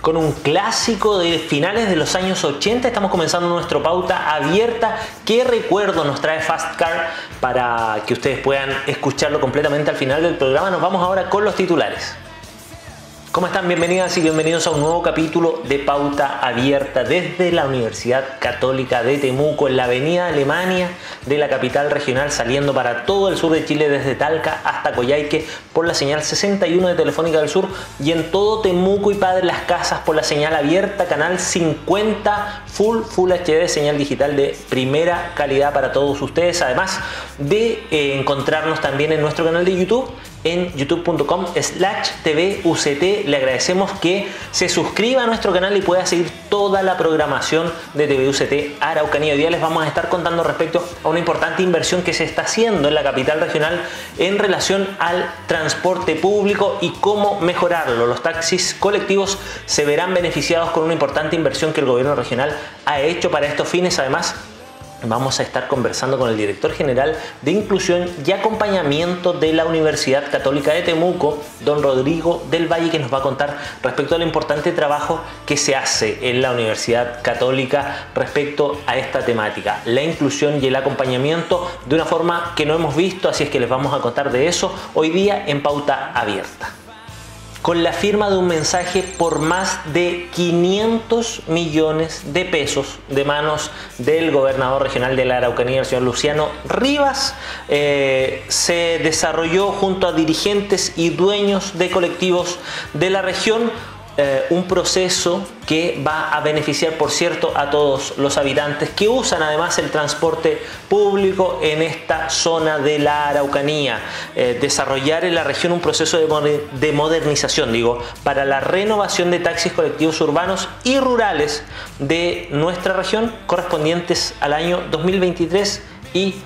con un clásico de finales de los años 80. Estamos comenzando nuestra pauta abierta. ¿Qué recuerdo nos trae Fast Car? Para que ustedes puedan escucharlo completamente al final del programa. Nos vamos ahora con los titulares. ¿Cómo están? Bienvenidas y bienvenidos a un nuevo capítulo de Pauta Abierta desde la Universidad Católica de Temuco, en la avenida Alemania de la capital regional, saliendo para todo el sur de Chile, desde Talca hasta Coyhaique por la señal 61 de Telefónica del Sur, y en todo Temuco y Padre Las Casas por la señal abierta, canal 50 Full HD, señal digital de primera calidad para todos ustedes, además de encontrarnos también en nuestro canal de YouTube, en youtube.com/TVUCT. Le agradecemos que se suscriba a nuestro canal y pueda seguir toda la programación de TVUCT Araucanía. Hoy día les vamos a estar contando respecto a una importante inversión que se está haciendo en la capital regional en relación al transporte público y cómo mejorarlo. Los taxis colectivos se verán beneficiados con una importante inversión que el gobierno regional ha hecho para estos fines. Además, vamos a estar conversando con el director general de Inclusión y Acompañamiento de la Universidad Católica de Temuco, don Rodrigo del Valle, que nos va a contar respecto al importante trabajo que se hace en la Universidad Católica respecto a esta temática, la inclusión y el acompañamiento, de una forma que no hemos visto, así es que les vamos a contar de eso hoy día en Pauta Abierta. Con la firma de un mensaje por más de 500 millones de pesos de manos del gobernador regional de la Araucanía, el señor Luciano Rivas, se desarrolló junto a dirigentes y dueños de colectivos de la región un proceso que va a beneficiar, por cierto, a todos los habitantes que usan además el transporte público en esta zona de la Araucanía. Desarrollar en la región un proceso de modernización, para la renovación de taxis colectivos urbanos y rurales de nuestra región, correspondientes al año 2023 y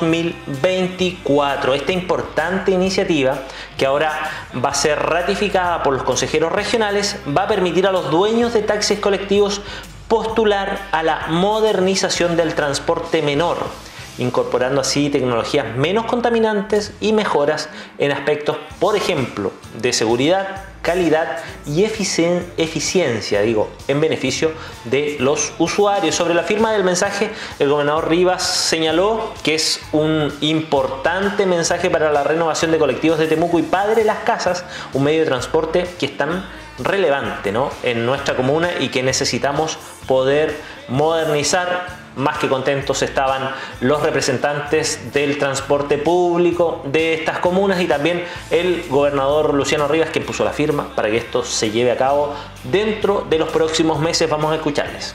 2024. Esta importante iniciativa, que ahora va a ser ratificada por los consejeros regionales, va a permitir a los dueños de taxis colectivos postular a la modernización del transporte menor, incorporando así tecnologías menos contaminantes y mejoras en aspectos, por ejemplo, de seguridad, calidad y eficiencia, en beneficio de los usuarios. Sobre la firma del mensaje, el gobernador Rivas señaló que es un importante mensaje para la renovación de colectivos de Temuco y Padre Las Casas, un medio de transporte que es tan relevante, en nuestra comuna y que necesitamos poder modernizar. Más que contentos estaban los representantes del transporte público de estas comunas y también el gobernador Luciano Rivas, quien puso la firma para que esto se lleve a cabo dentro de los próximos meses. Vamos a escucharles.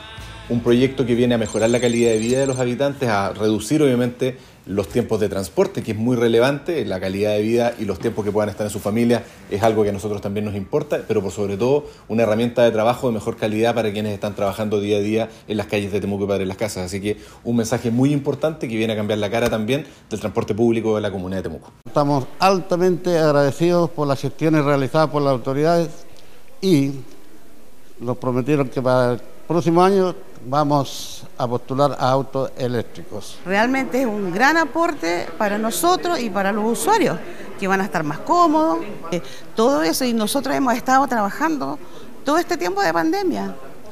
Un proyecto que viene a mejorar la calidad de vida de los habitantes, a reducir obviamente los tiempos de transporte, que es muy relevante. La calidad de vida y los tiempos que puedan estar en su familia es algo que a nosotros también nos importa, pero por sobre todo una herramienta de trabajo de mejor calidad para quienes están trabajando día a día en las calles de Temuco y Padre Las Casas. Así que un mensaje muy importante que viene a cambiar la cara también del transporte público de la comuna de Temuco. Estamos altamente agradecidos por las gestiones realizadas por las autoridades y nos prometieron que para el próximo año vamos a postular a autos eléctricos. Realmente es un gran aporte para nosotros y para los usuarios, que van a estar más cómodos, todo eso, y nosotros hemos estado trabajando todo este tiempo de pandemia,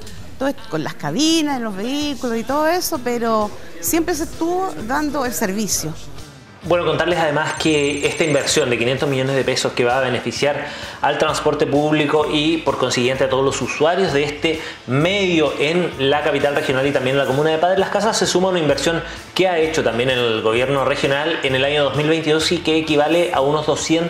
con las cabinas, los vehículos y todo eso, pero siempre se estuvo dando el servicio. Bueno, contarles además que esta inversión de 500 millones de pesos que va a beneficiar al transporte público y por consiguiente a todos los usuarios de este medio en la capital regional y también en la comuna de Padre Las Casas se suma a una inversión que ha hecho también el gobierno regional en el año 2022 y que equivale a unos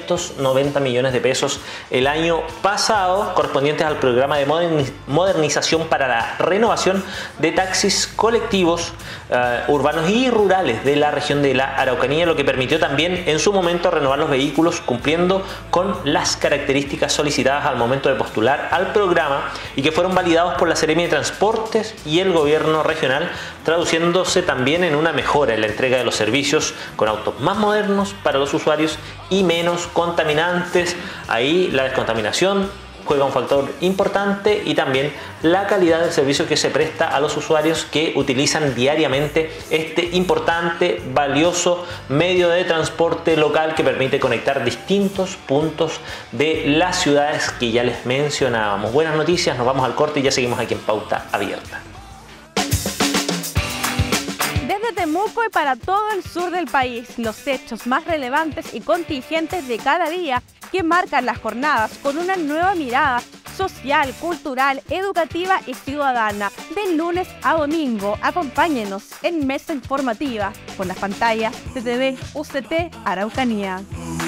290 millones de pesos el año pasado, correspondientes al programa de modernización para la renovación de taxis colectivos urbanos y rurales de la región de la Araucanía, lo que permitió también en su momento renovar los vehículos cumpliendo con las características solicitadas al momento de postular al programa y que fueron validados por la Seremia de Transportes y el gobierno regional, traduciéndose también en una mejora en la entrega de los servicios con autos más modernos para los usuarios y menos contaminantes. Ahí la descontaminación juega un factor importante, y también la calidad del servicio que se presta a los usuarios que utilizan diariamente este importante, valioso medio de transporte local que permite conectar distintos puntos de las ciudades que ya les mencionábamos. Buenas noticias, nos vamos al corte y ya seguimos aquí en Pauta Abierta. Desde Temuco y para todo el sur del país, los hechos más relevantes y contingentes de cada día que marcan las jornadas con una nueva mirada social, cultural, educativa y ciudadana. De lunes a domingo, acompáñenos en Mesa Informativa con las pantallas de TV UCT Araucanía.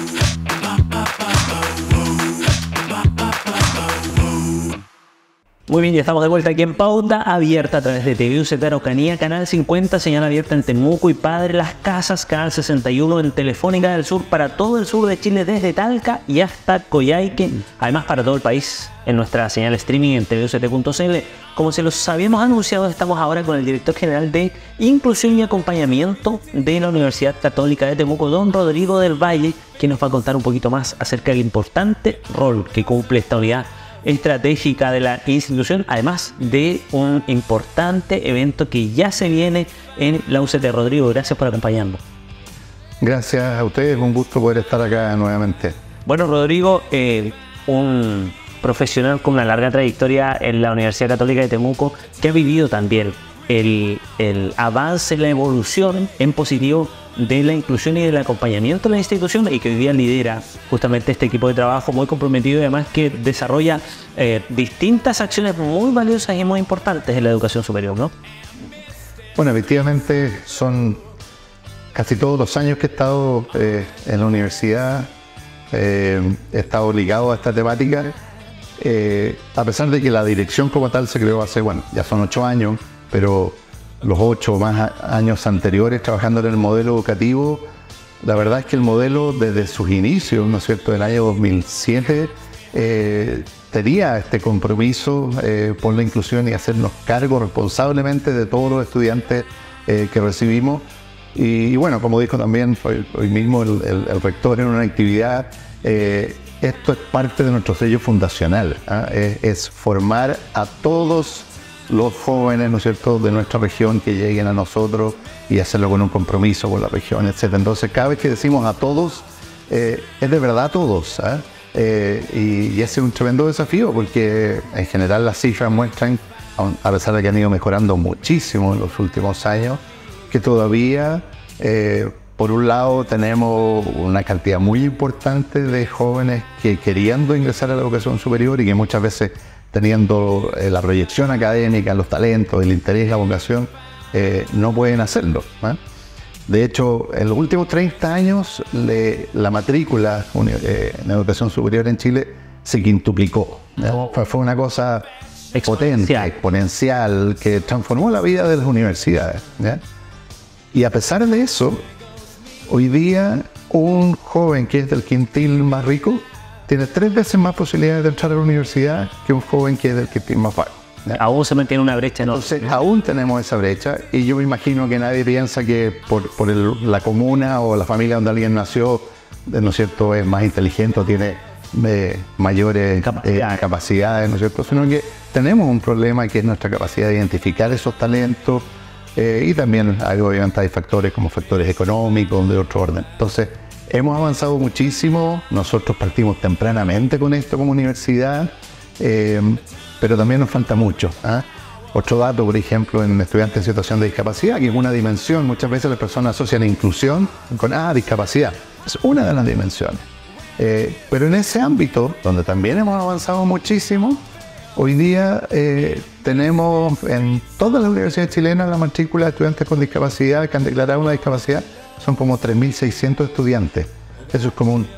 Muy bien, ya estamos de vuelta aquí en Pauta Abierta a través de TV UCT Araucanía, Canal 50, señal abierta en Temuco y Padre Las Casas, Canal 61 en Telefónica del Sur para todo el sur de Chile, desde Talca y hasta Coyhaique, además para todo el país en nuestra señal streaming en tvuct.cl. Como se los habíamos anunciado, estamos ahora con el director general de Inclusión y Acompañamiento de la Universidad Católica de Temuco, don Rodrigo del Valle, quien nos va a contar un poquito más acerca del importante rol que cumple esta unidad estratégica de la institución, además de un importante evento que ya se viene en la UCT. Rodrigo, gracias por acompañarnos. Gracias a ustedes, un gusto poder estar acá nuevamente. Bueno, Rodrigo, un profesional con una larga trayectoria en la Universidad Católica de Temuco, que ha vivido también el avance, la evolución en positivo de la inclusión y del acompañamiento de la institución, y que hoy día lidera justamente este equipo de trabajo muy comprometido y además que desarrolla distintas acciones muy valiosas y muy importantes en la educación superior, ¿no? Bueno, efectivamente son casi todos los años que he estado en la universidad, he estado ligado a esta temática, a pesar de que la dirección como tal se creó hace, bueno, ya son 8 años, pero los 8 o más años anteriores trabajando en el modelo educativo, la verdad es que el modelo desde sus inicios, ¿no es cierto?, del año 2007, tenía este compromiso por la inclusión y hacernos cargo responsablemente de todos los estudiantes que recibimos. Y bueno, como dijo también hoy mismo el rector en una actividad, esto es parte de nuestro sello fundacional, es formar a todos los jóvenes, ¿no es cierto?, de nuestra región que lleguen a nosotros y hacerlo con un compromiso con la región, etc. Entonces, cada vez que decimos a todos, es de verdad a todos, y ese es un tremendo desafío, porque en general las cifras muestran, a pesar de que han ido mejorando muchísimo en los últimos años, que todavía, por un lado, tenemos una cantidad muy importante de jóvenes que queriendo ingresar a la educación superior y que muchas veces, teniendo la proyección académica, los talentos, el interés, la vocación, no pueden hacerlo, ¿eh? De hecho, en los últimos 30 años, la matrícula en educación superior en Chile se quintuplicó, ¿eh? Fue una cosa potente, exponencial, que transformó la vida de las universidades, ¿eh? Y a pesar de eso, hoy día un joven que es del quintil más rico tiene 3 veces más posibilidades de entrar a la universidad que un joven que es del quintil más bajo. Aún se mantiene una brecha, ¿no? Entonces, aún tenemos esa brecha, y yo me imagino que nadie piensa que por la comuna o la familia donde alguien nació, ¿no es cierto?, es más inteligente o tiene mayores capacidades, ¿no es cierto?, sino que tenemos un problema que es nuestra capacidad de identificar esos talentos, y también obviamente hay factores como factores económicos de otro orden. Entonces, hemos avanzado muchísimo, nosotros partimos tempranamente con esto como universidad, pero también nos falta mucho, ¿eh? Otro dato, por ejemplo, en estudiantes en situación de discapacidad, que es una dimensión, muchas veces las personas asocian inclusión con discapacidad, es una de las dimensiones. Pero en ese ámbito, donde también hemos avanzado muchísimo, hoy día tenemos en todas las universidades chilenas la matrícula de estudiantes con discapacidad que han declarado una discapacidad, son como 3.600 estudiantes. Eso es como un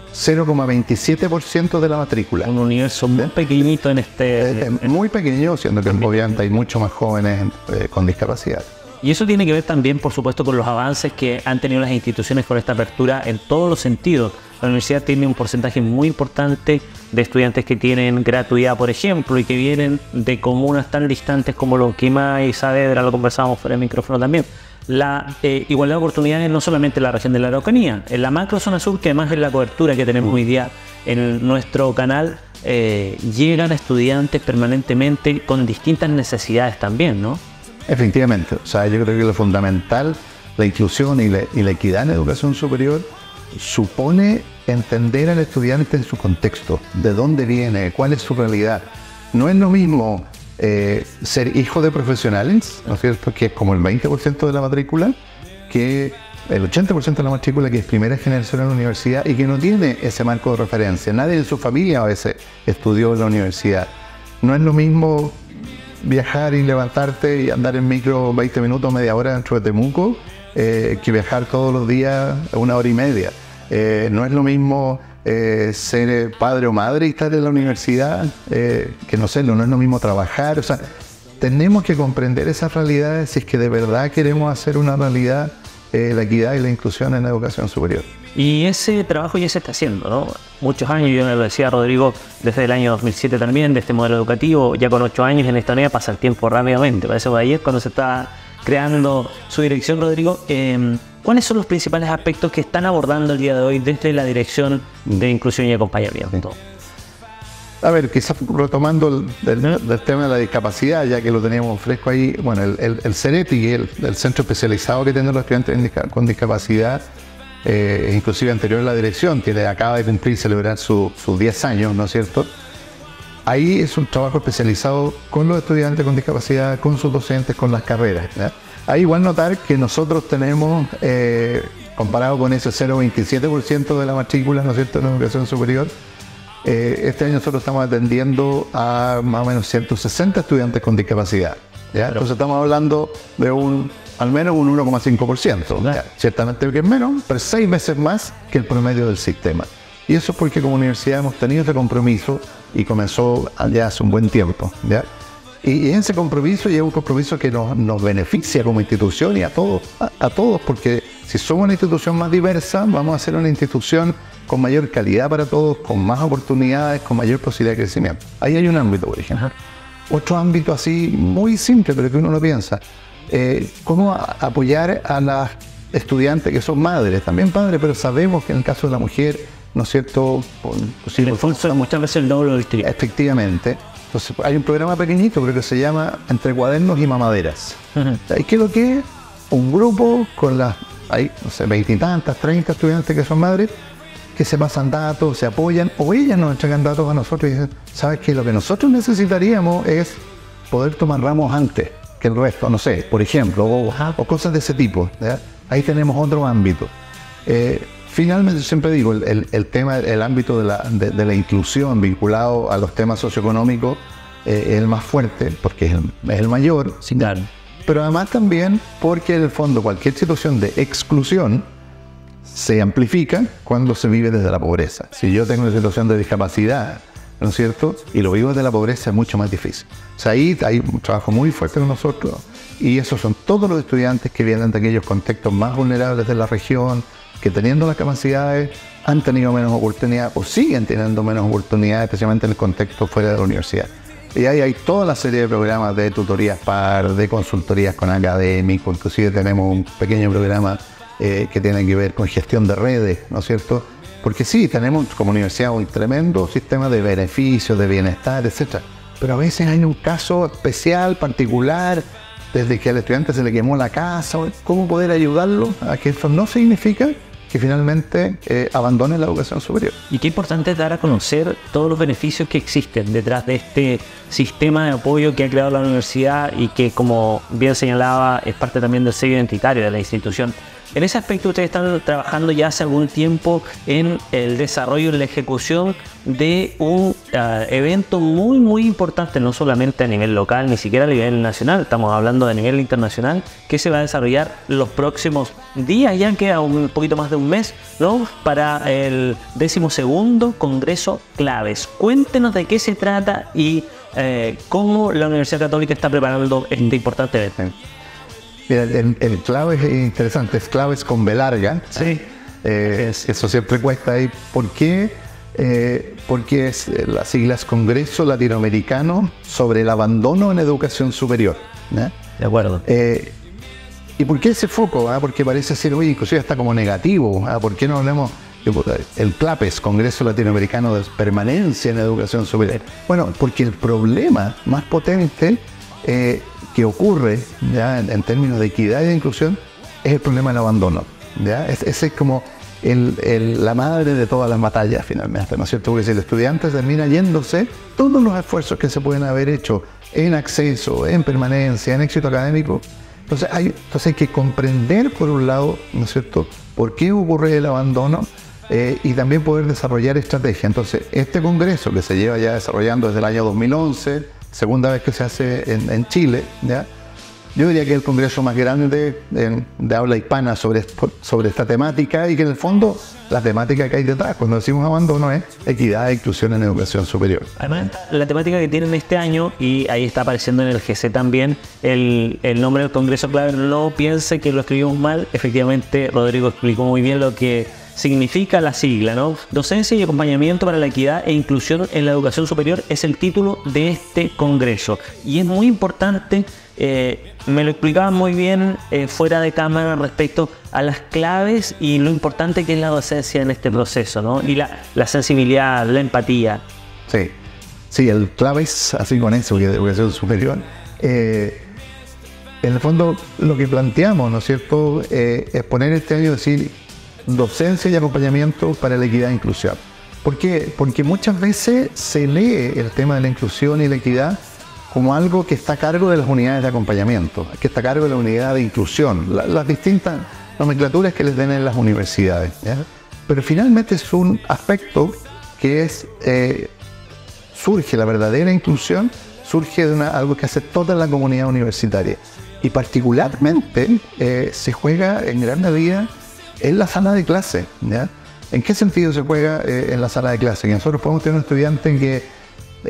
0,27% de la matrícula. Un universo muy pequeñito en este... muy pequeño, siendo que obviamente hay mucho más jóvenes con discapacidad. Y eso tiene que ver también, por supuesto, con los avances que han tenido las instituciones con esta apertura en todos los sentidos. La universidad tiene un porcentaje muy importante de estudiantes que tienen gratuidad, por ejemplo, y que vienen de comunas tan distantes como Lonquimay y Saavedra, lo conversábamos fuera del micrófono también. La igualdad de oportunidades no solamente en la región de la Araucanía, en la macro zona sur, que además es la cobertura que tenemos hoy día en nuestro canal, llegan estudiantes permanentemente con distintas necesidades también, ¿no? Efectivamente, o sea, yo creo que lo fundamental, la inclusión y la equidad en la educación superior supone entender al estudiante en su contexto, de dónde viene, cuál es su realidad. No es lo mismo ser hijo de profesionales, ¿no es cierto?, que es como el 20% de la matrícula, que el 80% de la matrícula que es primera generación en la universidad y que no tiene ese marco de referencia. Nadie en su familia a veces estudió en la universidad. No es lo mismo viajar y levantarte y andar en micro 20 minutos, media hora dentro de Temuco, que viajar todos los días 1 hora y media. No es lo mismo ser padre o madre y estar en la universidad, que no sé, no es lo mismo trabajar. O sea, tenemos que comprender esas realidades si es que de verdad queremos hacer una realidad la equidad y la inclusión en la educación superior. Y ese trabajo ya se está haciendo, ¿no? Muchos años, yo lo decía Rodrigo, desde el año 2007 también, de este modelo educativo, ya con 8 años en esta unidad pasa el tiempo rápidamente. Por eso ayer cuando se está creando su dirección, Rodrigo, ¿cuáles son los principales aspectos que están abordando el día de hoy desde la Dirección de Inclusión y Acompañamiento? A ver, quizás retomando del tema de la discapacidad, ya que lo teníamos fresco ahí, bueno, el CERETI, el centro especializado que tienen los estudiantes con discapacidad, inclusive anterior a la dirección, que acaba de cumplir y celebrar sus 10 años, ¿no es cierto? Ahí es un trabajo especializado con los estudiantes con discapacidad, con sus docentes, con las carreras, ¿ya? Hay igual notar que nosotros tenemos, comparado con ese 0,27% de la matrícula, ¿no es cierto?, en la educación superior, este año nosotros estamos atendiendo a más o menos 160 estudiantes con discapacidad, ¿ya? Entonces estamos hablando de al menos un 1,5%, ¿ya? Ciertamente que es menos, pero 6 veces más que el promedio del sistema. Y eso es porque como universidad hemos tenido ese compromiso y comenzó ya hace un buen tiempo, ¿ya? Y ese compromiso ya es un compromiso que nos beneficia como institución y a todos, porque si somos una institución más diversa, vamos a ser una institución con mayor calidad para todos, con más oportunidades, con mayor posibilidad de crecimiento. Ahí hay un ámbito, por ejemplo. Otro ámbito así muy simple, pero que uno no piensa. ¿Cómo apoyar a las estudiantes que son madres? También padres, pero sabemos que en el caso de la mujer, ¿no es cierto? El esfuerzo muchas veces el doble del triple. Efectivamente. Entonces hay un programa pequeñito, creo que se llama Entre Cuadernos y Mamaderas. ¿Y qué es lo que es? Un grupo con hay, no sé, 20 y tantas, 30 estudiantes que son madres, que se pasan datos, se apoyan, o ellas nos entregan datos a nosotros y dicen, ¿sabes qué? Lo que nosotros necesitaríamos es poder tomar ramos antes que el resto, no sé, por ejemplo, o cosas de ese tipo, ¿ya? Ahí tenemos otro ámbito. Finalmente, siempre digo, el tema, el ámbito de la inclusión vinculado a los temas socioeconómicos es el más fuerte, porque es el mayor. Sí, claro. Pero además también porque en el fondo cualquier situación de exclusión se amplifica cuando se vive desde la pobreza. Si yo tengo una situación de discapacidad, ¿no es cierto?, y lo vivo desde la pobreza, es mucho más difícil. O sea, ahí hay un trabajo muy fuerte con nosotros, y esos son todos los estudiantes que vienen de aquellos contextos más vulnerables de la región, que teniendo las capacidades han tenido menos oportunidades o siguen teniendo menos oportunidades, especialmente en el contexto fuera de la universidad. Y ahí hay toda la serie de programas de tutorías par, de consultorías con académicos, inclusive tenemos un pequeño programa que tiene que ver con gestión de redes, ¿no es cierto? Porque sí, tenemos como universidad un tremendo sistema de beneficios, de bienestar, etc. Pero a veces hay un caso especial, particular, desde que al estudiante se le quemó la casa, ¿cómo poder ayudarlo a que eso no significa que finalmente abandone la educación superior? Y qué importante es dar a conocer todos los beneficios que existen detrás de este sistema de apoyo que ha creado la universidad y que, como bien señalaba, es parte también del sello identitario de la institución. En ese aspecto ustedes están trabajando ya hace algún tiempo en el desarrollo y la ejecución de un evento muy importante, no solamente a nivel local, ni siquiera a nivel nacional, estamos hablando de nivel internacional, que se va a desarrollar los próximos días, ya queda un poquito más de un mes, ¿no?, para el 12º Congreso Claves. Cuéntenos de qué se trata y cómo la Universidad Católica está preparando este importante evento. Mira, el Claves es interesante, es Claves con B larga. Sí. Eso siempre cuesta ahí. ¿Por qué? Porque es las siglas Congreso Latinoamericano sobre el Abandono en Educación Superior, ¿no? De acuerdo. ¿Y por qué ese foco? Porque parece ser, oye, inclusive está como negativo. ¿Por qué no hablamos? el CLAPES, Congreso Latinoamericano de Permanencia en Educación Superior. Bueno, porque el problema más potente que ocurre ya en términos de equidad y de inclusión es el problema del abandono. ¿Ya? Ese es como la madre de todas las batallas finalmente, ¿no es cierto? Porque si el estudiante termina yéndose, todos los esfuerzos que se pueden haber hecho en acceso, en permanencia, en éxito académico, entonces hay que comprender por un lado, ¿no es cierto?, por qué ocurre el abandono y también poder desarrollar estrategias. Entonces, este congreso que se lleva ya desarrollando desde el año 2011, segunda vez que se hace en Chile, ¿ya? Yo diría que es el congreso más grande de habla hispana sobre esta temática y que en el fondo la temática que hay detrás, cuando decimos abandono, es equidad e inclusión en educación superior. Además, la temática que tienen este año, y ahí está apareciendo en el GC también, el nombre del congreso clave, no piense que lo escribimos mal, efectivamente Rodrigo explicó muy bien lo que significa la sigla, ¿no? Docencia y acompañamiento para la equidad e inclusión en la educación superior es el título de este congreso. Y es muy importante, me lo explicaban muy bien fuera de cámara respecto a las claves y lo importante que es la docencia en este proceso, ¿no? Y la sensibilidad, la empatía. Sí, el clave es así con eso, de educación superior. En el fondo, lo que planteamos, ¿no es cierto?, es poner este año, decir, docencia y acompañamiento para la equidad e inclusión. ¿Por qué? Porque muchas veces se lee el tema de la inclusión y la equidad como algo que está a cargo de las unidades de acompañamiento, que está a cargo de la unidad de inclusión, las distintas nomenclaturas que les den en las universidades, ¿ya? Pero finalmente es un aspecto que surge, la verdadera inclusión surge de algo que hace toda la comunidad universitaria y particularmente se juega en gran medida en la sala de clase, ¿ya? ¿En qué sentido se juega en la sala de clase? Que nosotros podemos tener un estudiante que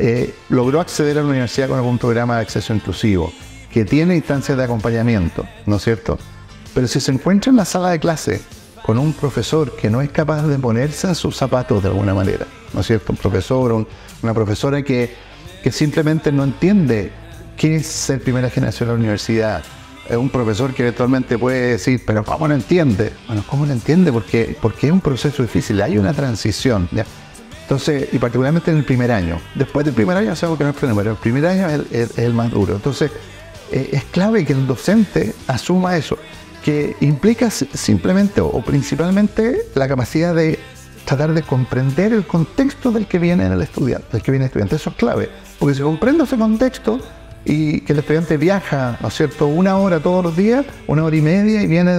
logró acceder a la universidad con algún programa de acceso inclusivo, que tiene instancias de acompañamiento, ¿no es cierto? Pero si se encuentra en la sala de clase con un profesor que no es capaz de ponerse en sus zapatos de alguna manera, ¿no es cierto? Un profesor, una profesora que simplemente no entiende qué es ser primera generación de la universidad. Es un profesor que eventualmente puede decir, pero ¿cómo no entiende? Bueno, ¿cómo no entiende? Porque es un proceso difícil, hay una transición, ¿ya? Entonces, y particularmente en el primer año. Después del primer año sabemos que no es problema, pero el primer año es el más duro. Entonces, es clave que el docente asuma eso, que implica simplemente o principalmente la capacidad de tratar de comprender el contexto del que viene el estudiante, Eso es clave, porque si comprendo ese contexto y que el estudiante viaja, ¿no es cierto?, 1 hora todos los días, 1 hora y media y viene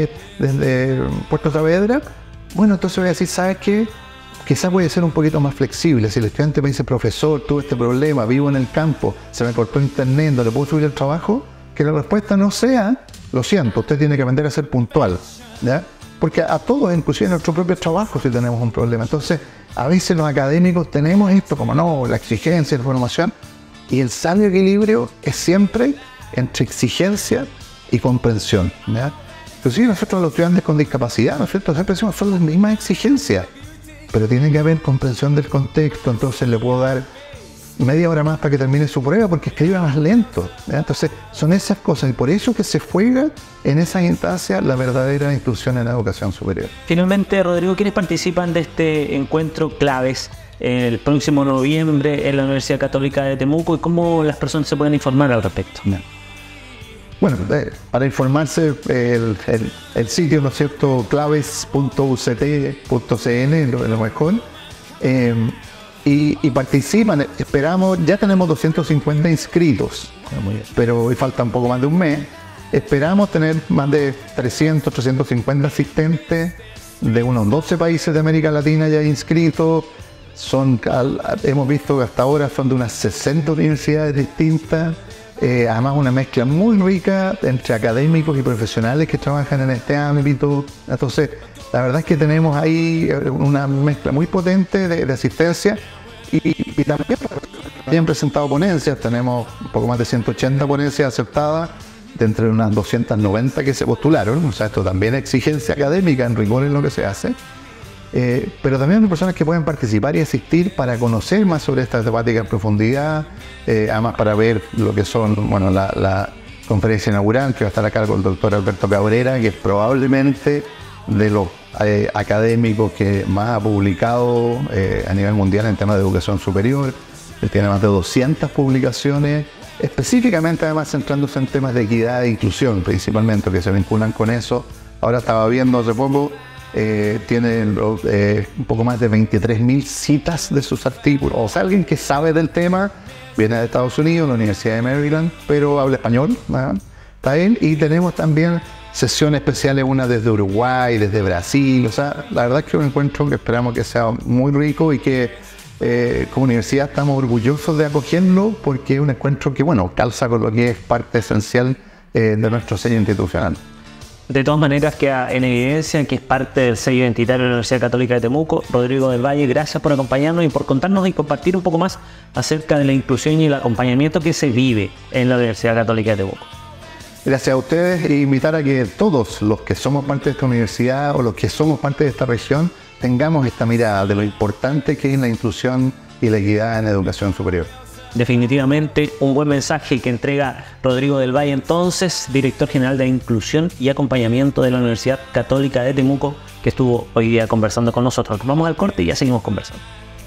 desde Puerto Saavedra, bueno, entonces voy a decir, ¿sabes qué? Quizás puede ser un poquito más flexible. Si el estudiante me dice, profesor, tuve este problema, vivo en el campo, se me cortó internet, ¿no le puedo subir el trabajo? Que la respuesta no sea, lo siento, usted tiene que aprender a ser puntual, ¿ya? Porque a todos, inclusive en nuestro propio trabajo, si tenemos un problema. Entonces, a veces los académicos tenemos esto, como no, la exigencia, la formación, y el sano equilibrio es siempre entre exigencia y comprensión, ¿ya? Inclusive nosotros los estudiantes con discapacidad, ¿no es cierto?, siempre decimos, son las mismas exigencias, pero tiene que haber comprensión del contexto. Entonces le puedo dar media hora más para que termine su prueba porque escriba más lento, ¿ya? Entonces son esas cosas y por eso que se juega en esas instancias la verdadera inclusión en la educación superior. Finalmente, Rodrigo, ¿quiénes participan de este encuentro claves el próximo noviembre en la Universidad Católica de Temuco y cómo las personas se pueden informar al respecto? Bueno, para informarse, el sitio, ¿no es cierto?, claves.uct.cl es lo mejor. Y participan, esperamos, ya tenemos 250 inscritos, pero hoy falta un poco más de un mes. Esperamos tener más de 300, 350 asistentes de unos 12 países de América Latina ya inscritos. Hemos visto que hasta ahora son de unas 60 universidades distintas. Además una mezcla muy rica entre académicos y profesionales que trabajan en este ámbito. Entonces, la verdad es que tenemos ahí una mezcla muy potente de asistencia y también han presentado ponencias. Tenemos un poco más de 180 ponencias aceptadas de entre unas 290 que se postularon. O sea, esto también es exigencia académica en rigor en lo que se hace. Pero también hay personas que pueden participar y asistir para conocer más sobre esta temática en profundidad, además para ver lo que son, bueno, la conferencia inaugural que va a estar a cargo del doctor Alberto Cabrera, que es probablemente de los académicos que más ha publicado a nivel mundial en temas de educación superior. Él tiene más de 200 publicaciones, específicamente además centrándose en temas de equidad e inclusión, principalmente, que se vinculan con eso. Ahora estaba viendo hace poco, tiene un poco más de 23.000 citas de sus artículos. O sea, alguien que sabe del tema, viene de Estados Unidos, la Universidad de Maryland, pero habla español, ¿no? Está bien. Y tenemos también sesiones especiales, una desde Uruguay, desde Brasil. O sea, la verdad es que es un encuentro que esperamos que sea muy rico y que como universidad estamos orgullosos de acogerlo, porque es un encuentro que, bueno, calza con lo que es parte esencial de nuestro sello institucional. De todas maneras, queda en evidencia que es parte del sello identitario de la Universidad Católica de Temuco. Rodrigo del Valle, gracias por acompañarnos y por contarnos y compartir un poco más acerca de la inclusión y el acompañamiento que se vive en la Universidad Católica de Temuco. Gracias a ustedes, e invitar a que todos los que somos parte de esta universidad o los que somos parte de esta región tengamos esta mirada de lo importante que es la inclusión y la equidad en educación superior. Definitivamente un buen mensaje que entrega Rodrigo del Valle, entonces, director general de Inclusión y Acompañamiento de la Universidad Católica de Temuco, que estuvo hoy día conversando con nosotros. Vamos al corte y ya seguimos conversando.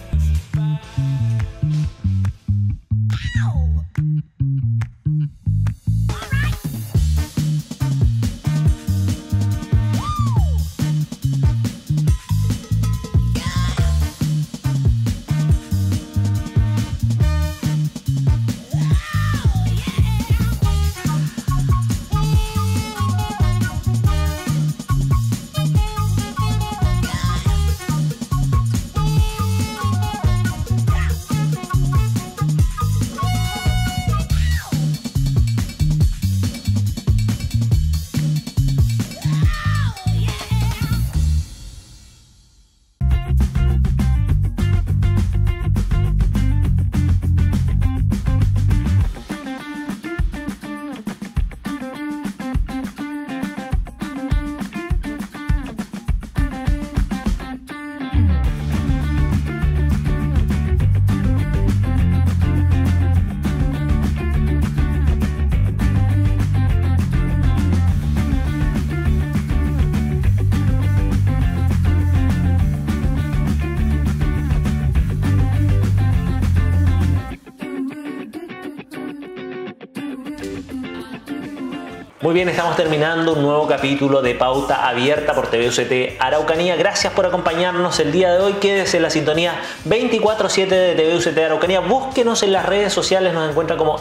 Muy bien, estamos terminando un nuevo capítulo de Pauta Abierta por TVUCT Araucanía. Gracias por acompañarnos el día de hoy. Quédese en la sintonía 24/7 de TVUCT Araucanía. Búsquenos en las redes sociales, nos encuentra como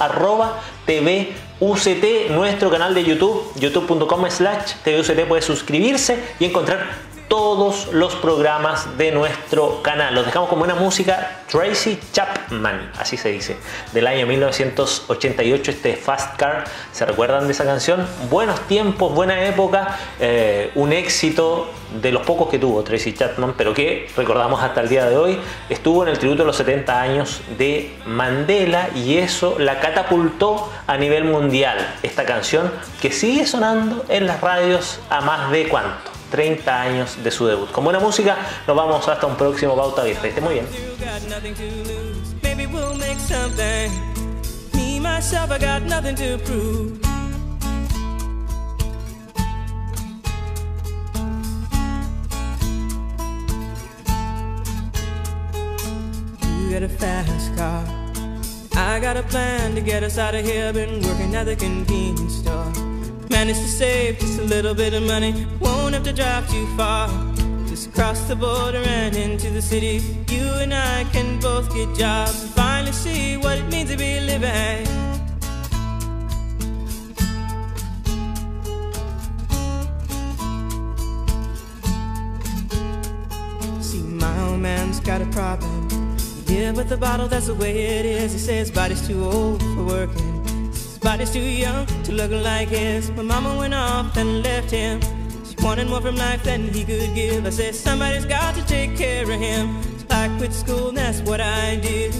@TVUCT, nuestro canal de YouTube, youtube.com/TVUCT. Puede suscribirse y encontrar todos los programas de nuestro canal. Los dejamos con buena música. Tracy Chapman, así se dice, del año 1988, este Fast Car. ¿Se recuerdan de esa canción? Buenos tiempos, buena época, un éxito de los pocos que tuvo Tracy Chapman, pero que recordamos hasta el día de hoy. Estuvo en el tributo de los 70 años de Mandela y eso la catapultó a nivel mundial. Esta canción que sigue sonando en las radios a más de ¿cuánto? 30 años de su debut. Con buena música nos vamos hasta un próximo Pauta Abierta. Esté muy bien. Get a fast car. I got a plan to get us out of here. Been working at the convenience store. Managed to save just a little bit of money. Won't have to drive too far. Just cross the border and into the city. You and I can both get jobs and finally see what it means to be living. See, my old man's got a problem. Yeah, with the bottle, that's the way it is. He says his body's too old for working. His body's too young to look like his. My mama went off and left him. She wanted more from life than he could give. I said, somebody's got to take care of him. So I quit school and that's what I did.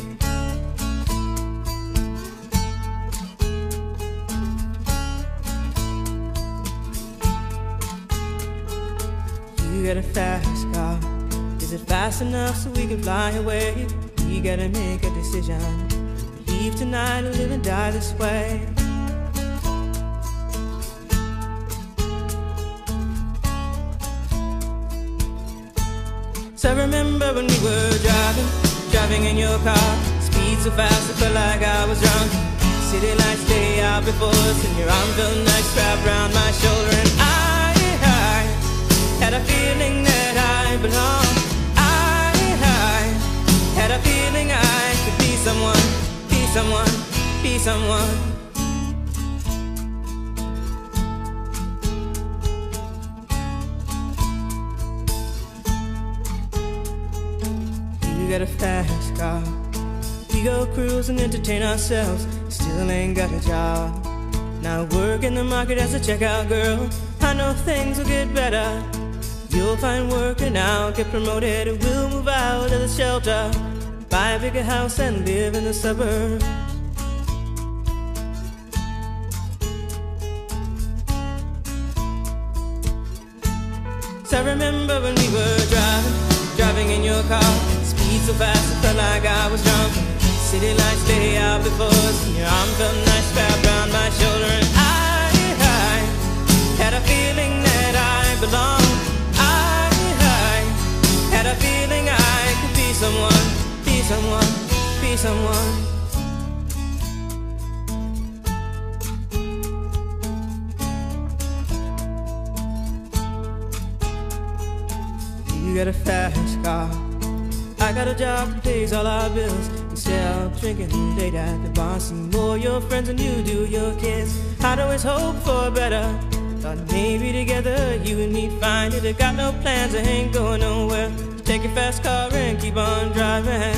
You got a fast car. Is it fast enough so we can fly away? We gotta make a decision. Leave tonight or live and die this way. So I remember when we were driving in your car. Speed so fast, I felt like I was drunk. City lights day out before us, and your arm felt nice wrapped around my shoulder. And I had a feeling that I belonged. I had a feeling I could be someone, be someone, be someone. You got a fast car. We go cruise and entertain ourselves. Still ain't got a job. Now work in the market as a checkout girl. I know things will get better. You'll find work and I'll get promoted. We'll move out of the shelter, buy a bigger house and live in the suburbs. So I remember when we were driving in your car. Speed so fast, it felt like I was drunk. City lights lay out before us, and your arm felt nice wrapped around my shoulder. And I had a feeling that I belonged. I had a feeling I could be someone, be someone, be someone. You got a fast car. I got a job that pays all our bills. Instead of drinking late at the bar, see more your friends than you do your kids. I'd always hope for better. Thought maybe together you and me find it. I got no plans, I ain't going nowhere. So take your fast car and keep on driving.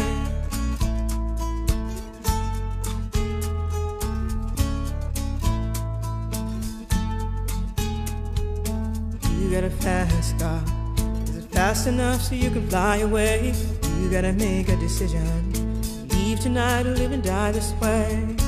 You got a fast car. Is it fast enough so you can fly away? You gotta make a decision. Leave tonight or live and die this way.